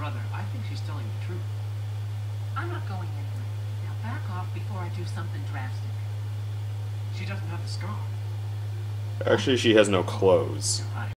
brother, I think she's telling the truth. I'm not going anywhere. Now back off before I do something drastic. She doesn't have the scar. Actually, she has no clothes. You're right.